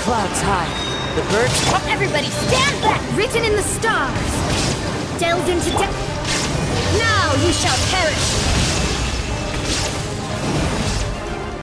clouds high. The birds... Everybody stand back! Written in the stars! Delved into depth. Now you shall perish!